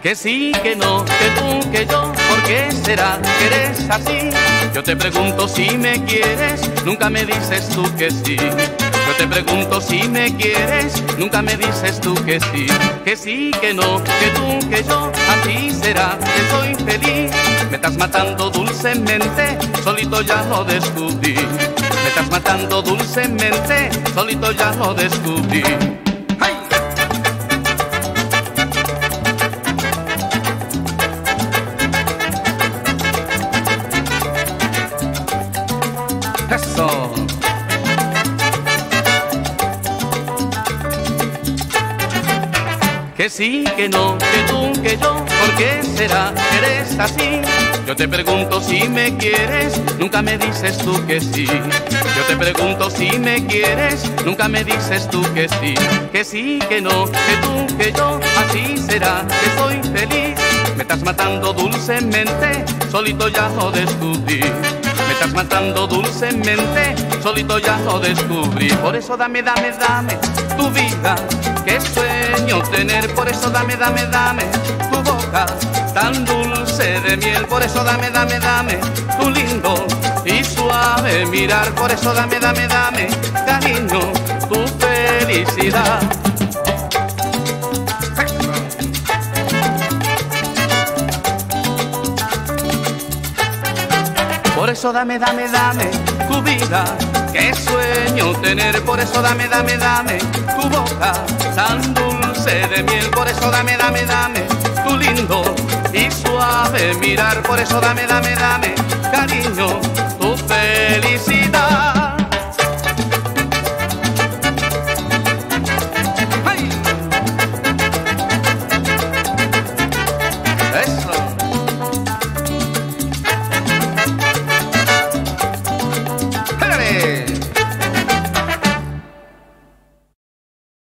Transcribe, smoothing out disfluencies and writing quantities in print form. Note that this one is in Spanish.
Que sí, que no, que tú, que yo, ¿por qué será que eres así? Yo te pregunto si me quieres, nunca me dices tú que sí. Yo te pregunto si me quieres, nunca me dices tú que sí. Que sí, que no, que tú, que yo, así será que soy feliz. Me estás matando dulcemente, solito ya lo descubrí. Me estás matando dulcemente, solito ya lo descubrí. ¡Ay! Eso. Que sí, que no, que tú, que yo, ¿por qué será que eres así? Yo te pregunto si me quieres, nunca me dices tú que sí. Yo te pregunto si me quieres, nunca me dices tú que sí. Que sí, que no, que tú, que yo, así será que soy feliz. Me estás matando dulcemente, solito ya lo descubrí. Me estás matando dulcemente, solito ya lo descubrí. Por eso dame, dame, dame tu vida, que sueño tener. Por eso dame, dame, dame tu boca tan dulce de miel. Por eso dame, dame, dame tu lindo y suave mirar. Por eso dame, dame, dame, cariño, tu felicidad. Por eso dame, dame, dame tu vida, que sueño tener. Por eso dame, dame, dame tu boca tan dulce de miel. Por eso dame, dame, dame tu lindo y suave mirar. Por eso dame, dame, dame cariño.